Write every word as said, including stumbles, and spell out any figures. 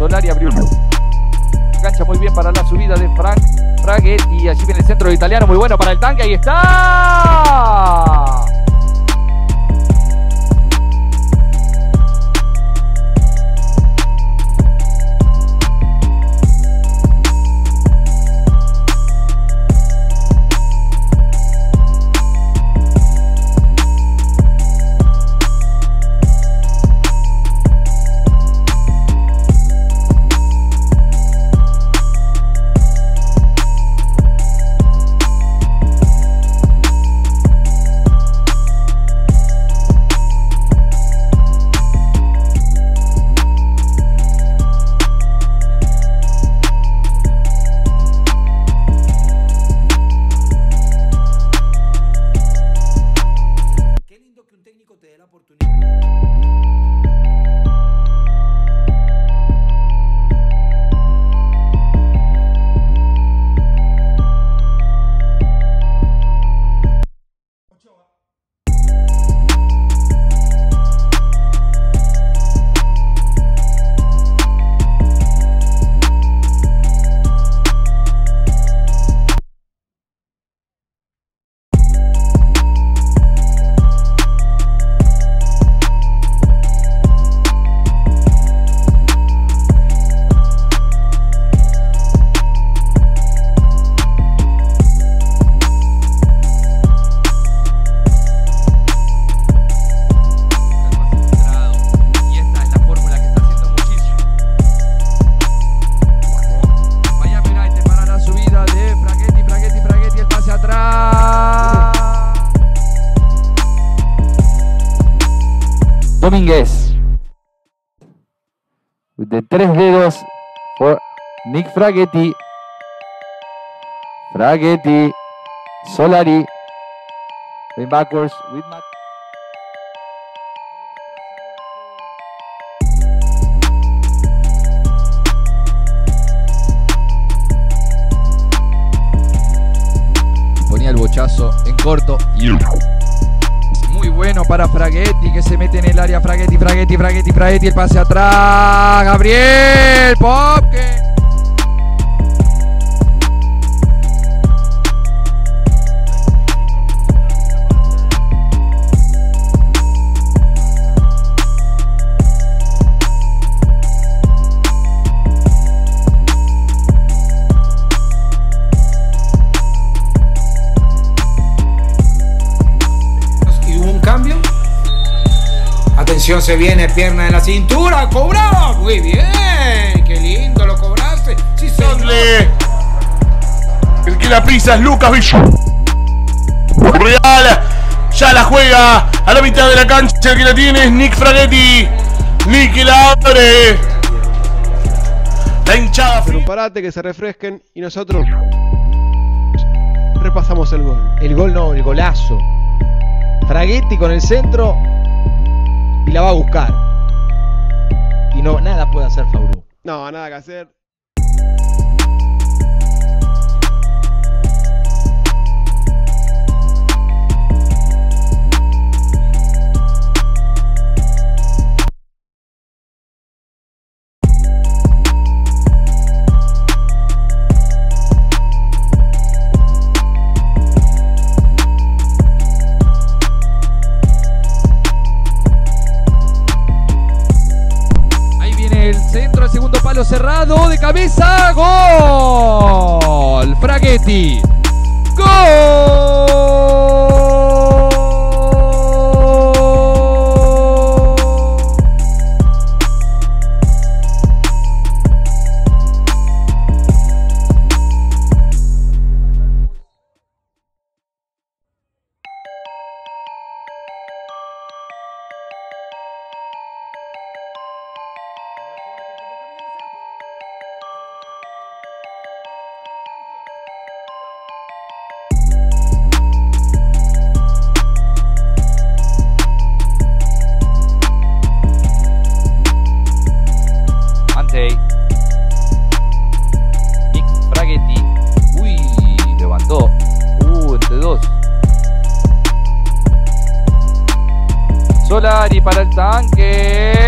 Solari abrió cancha muy bien para la subida de Frank Fraghetti. Allí viene el centro del italiano, muy bueno para el tanque. Ahí está. Domínguez de tres dedos for Nick Fraghetti. Fraghetti, Solari, going backwards with Matt. Ponía el bochazo en corto. Muy bueno para Fraghetti, que se mete en el área. Fraghetti, Fraghetti, Fraghetti, Fraghetti, el pase atrás. Gabriel Popke. Atención, se viene, pierna en la cintura, cobrado, muy bien, qué lindo lo cobraste, sí señor. El que la prisa es Lucas Villo. Real, ya la juega a la mitad de la cancha, el que la tiene es Nick Fraghetti. Nick que la abre. La hinchada. Hacer un parate, que se refresquen y nosotros repasamos el gol. El gol no, el golazo. Fraghetti con el centro y la va a buscar. Y no, nada puede hacer Faurú. No, nada que hacer. Centro al segundo palo cerrado, de cabeza, gol. Fraghetti, gol. Nick Fraghetti. Uy, levantó. Uh, entre dos. Solari para el tanque.